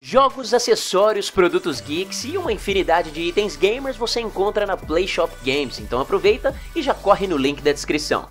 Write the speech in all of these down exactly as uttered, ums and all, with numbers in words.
Jogos, acessórios, produtos geeks e uma infinidade de itens gamers você encontra na PlayShop Games, então aproveita e já corre no link da descrição.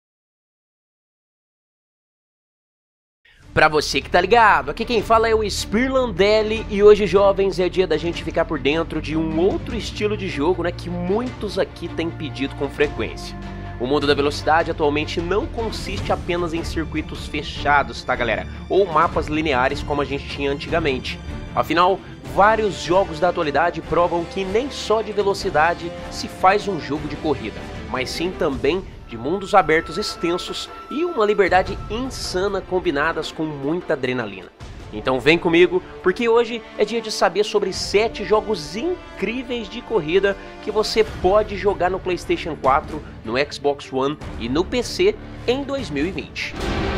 Pra você que tá ligado, aqui quem fala é o Spirlandelli e hoje, jovens, é dia da gente ficar por dentro de um outro estilo de jogo, né, que muitos aqui têm pedido com frequência. O mundo da velocidade atualmente não consiste apenas em circuitos fechados, tá galera? Ou mapas lineares como a gente tinha antigamente. Afinal, vários jogos da atualidade provam que nem só de velocidade se faz um jogo de corrida, mas sim também de mundos abertos extensos e uma liberdade insana combinadas com muita adrenalina. Então vem comigo, porque hoje é dia de saber sobre sete jogos incríveis de corrida que você pode jogar no PlayStation quatro, no Xbox One e no P C em dois mil e vinte.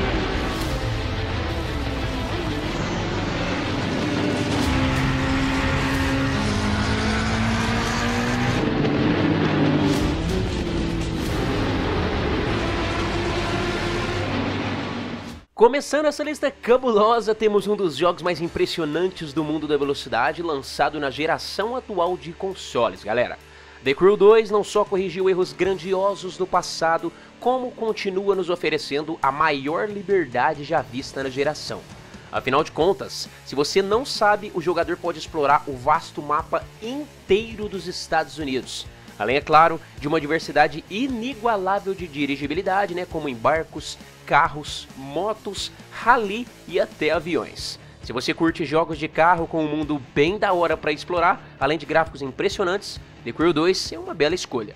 Começando essa lista cabulosa, temos um dos jogos mais impressionantes do mundo da velocidade, lançado na geração atual de consoles, galera. The Crew dois não só corrigiu erros grandiosos do passado, como continua nos oferecendo a maior liberdade já vista na geração. Afinal de contas, se você não sabe, o jogador pode explorar o vasto mapa inteiro dos Estados Unidos. Além, é claro, de uma diversidade inigualável de dirigibilidade, né, como em barcos, carros, motos, rally e até aviões. Se você curte jogos de carro com um mundo bem da hora para explorar, além de gráficos impressionantes, The Crew dois é uma bela escolha.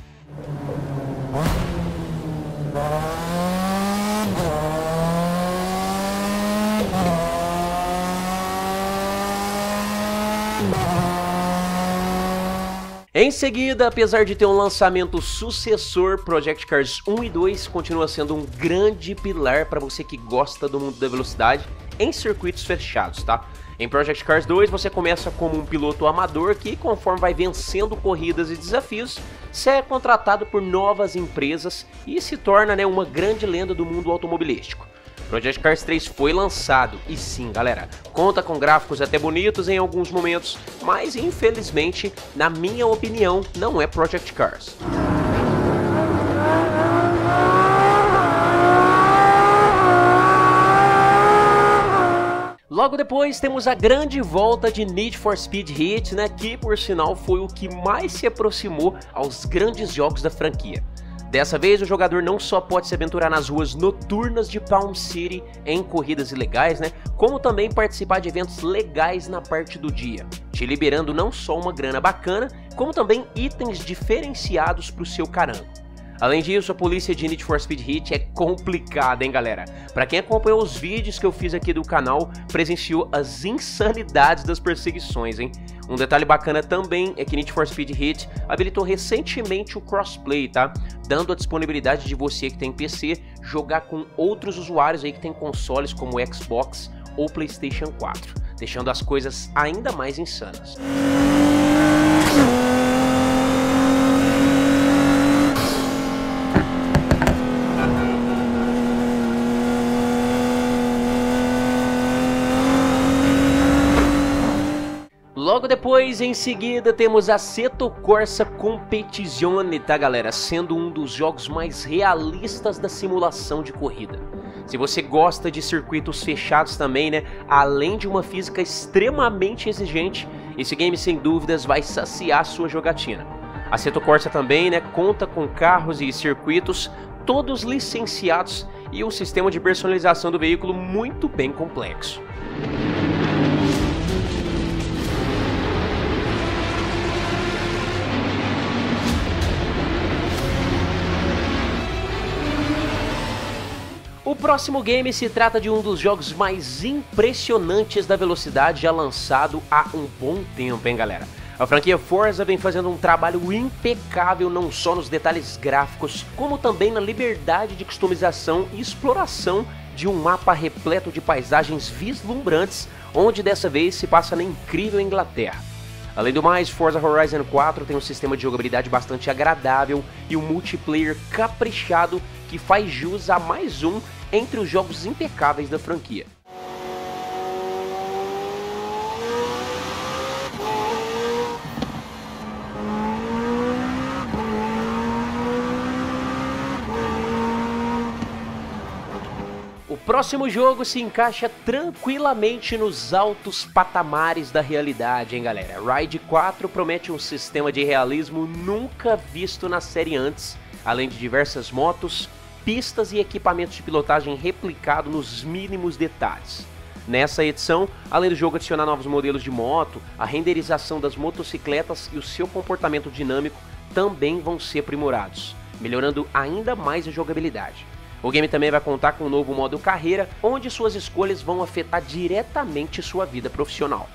Em seguida, apesar de ter um lançamento sucessor, Project Cars um e dois continua sendo um grande pilar para você que gosta do mundo da velocidade em circuitos fechados, tá? Em Project Cars dois você começa como um piloto amador que, conforme vai vencendo corridas e desafios, se é contratado por novas empresas e se torna, né, uma grande lenda do mundo automobilístico. Project Cars três foi lançado e sim, galera, conta com gráficos até bonitos em alguns momentos, mas infelizmente, na minha opinião, não é Project Cars. Logo depois temos a grande volta de Need for Speed Heat, né, que por sinal foi o que mais se aproximou aos grandes jogos da franquia. Dessa vez, o jogador não só pode se aventurar nas ruas noturnas de Palm City em corridas ilegais, né, como também participar de eventos legais na parte do dia, te liberando não só uma grana bacana, como também itens diferenciados para o seu carango. Além disso, a polícia de Need for Speed Heat é complicada, hein galera? Pra quem acompanhou os vídeos que eu fiz aqui do canal, presenciou as insanidades das perseguições, hein? Um detalhe bacana também é que Need for Speed Heat habilitou recentemente o crossplay, tá? Dando a disponibilidade de você que tem P C jogar com outros usuários aí que tem consoles como Xbox ou PlayStation quatro, deixando as coisas ainda mais insanas. Logo depois, em seguida, temos Assetto Corsa Competizione, tá galera? Sendo um dos jogos mais realistas da simulação de corrida. Se você gosta de circuitos fechados também, né? Além de uma física extremamente exigente, esse game sem dúvidas vai saciar sua jogatina. Assetto Corsa também, né, conta com carros e circuitos todos licenciados e um sistema de personalização do veículo muito bem complexo. O próximo game se trata de um dos jogos mais impressionantes da velocidade já lançado há um bom tempo, hein galera? A franquia Forza vem fazendo um trabalho impecável não só nos detalhes gráficos, como também na liberdade de customização e exploração de um mapa repleto de paisagens vislumbrantes, onde dessa vez se passa na incrível Inglaterra. Além do mais, Forza Horizon quatro tem um sistema de jogabilidade bastante agradável e um multiplayer caprichado que faz jus a mais um entre os jogos impecáveis da franquia. próximo jogo se encaixa tranquilamente nos altos patamares da realidade, hein galera? Ride quatro promete um sistema de realismo nunca visto na série antes, além de diversas motos, pistas e equipamentos de pilotagem replicado nos mínimos detalhes. Nessa edição, além do jogo adicionar novos modelos de moto, a renderização das motocicletas e o seu comportamento dinâmico também vão ser aprimorados, melhorando ainda mais a jogabilidade. O game também vai contar com um novo modo carreira, onde suas escolhas vão afetar diretamente sua vida profissional.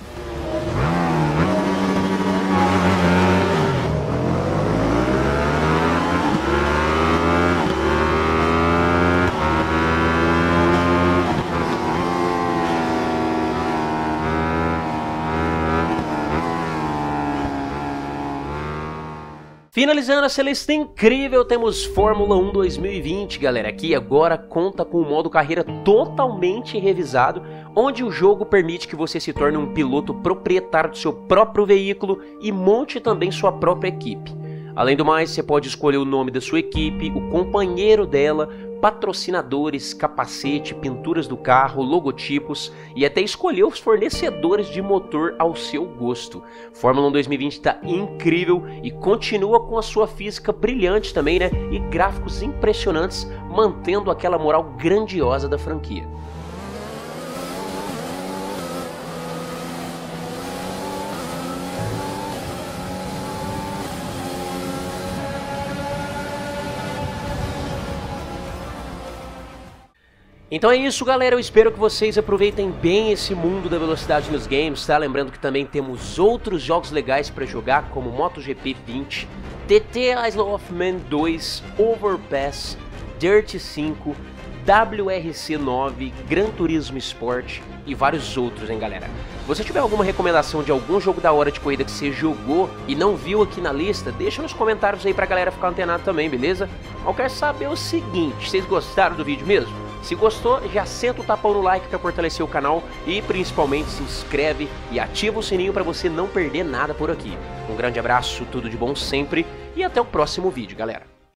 Finalizando essa lista incrível, temos Fórmula um dois mil e vinte, galera, que agora conta com um modo carreira totalmente revisado, onde o jogo permite que você se torne um piloto proprietário do seu próprio veículo e monte também sua própria equipe. Além do mais, você pode escolher o nome da sua equipe, o companheiro dela, patrocinadores, capacete, pinturas do carro, logotipos e até escolher os fornecedores de motor ao seu gosto. Fórmula um dois mil e vinte está incrível e continua com a sua física brilhante também, né? E gráficos impressionantes, mantendo aquela moral grandiosa da franquia. Então é isso, galera, eu espero que vocês aproveitem bem esse mundo da velocidade nos games, tá? Lembrando que também temos outros jogos legais para jogar, como MotoGP vinte, T T Isle of Man dois, Overpass, Dirt cinco, W R C nove, Gran Turismo Sport e vários outros, hein, galera? Se você tiver alguma recomendação de algum jogo da hora de corrida que você jogou e não viu aqui na lista, deixa nos comentários aí pra galera ficar antenado também, beleza? Eu quero saber o seguinte, vocês gostaram do vídeo mesmo? Se gostou, já senta o tapão no like para fortalecer o canal e principalmente se inscreve e ativa o sininho para você não perder nada por aqui. Um grande abraço, tudo de bom sempre e até o próximo vídeo, galera.